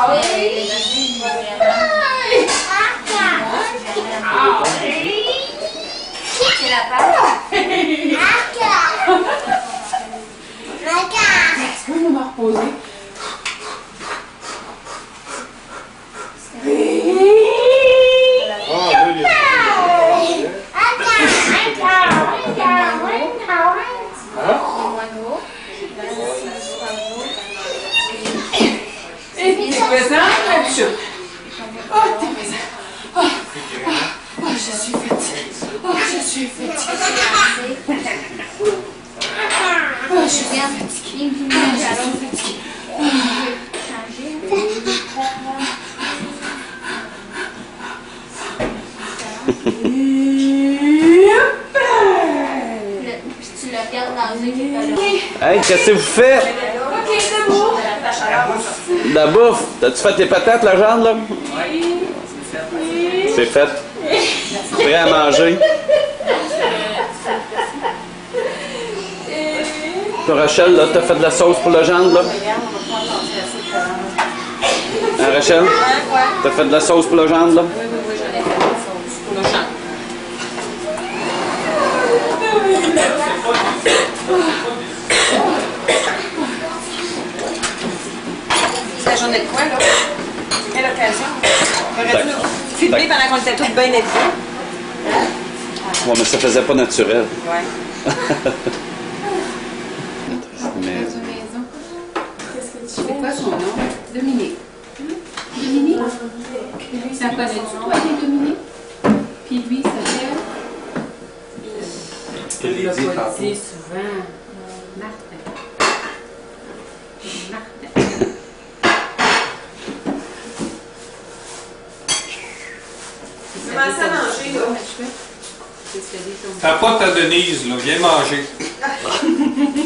C'est la pâte. Tu peux me reposer? T'es présent, Mathieu? Oh, t'es présent. Oh, je suis fatiguée. Oh, je suis fatiguée. Oh, je suis fatiguée. Tu le regardes dans les yeux. Hey, qu'est-ce que vous faites? Ok, c'est beau. La bouffe. T'as-tu fait tes patates, la jambe, là? Oui. C'est fait. Prêt à manger. Toi, Rachel, là, t'as fait de la sauce pour la jambe, là? Hein, Rachel? T'as fait de la sauce pour la jambe, là? Oui, j'en ai fait de la sauce pour le champ. C'est la journée de quoi, là? Quelle occasion? J'aurais dû filmer pendant qu'on était toutes bien habillées. Ouais, mais ça faisait pas naturel. Ouais. Mais... C'est quoi son nom? Dominique. Dominique? Ça connaît-tu, toi, les Dominique? Puis lui, ça s'appelle? Je te l'ai dit pas tantôt. dit souvent. Martin. Martin. Commence à manger, là. T'as pas ta Denise, là. Viens manger.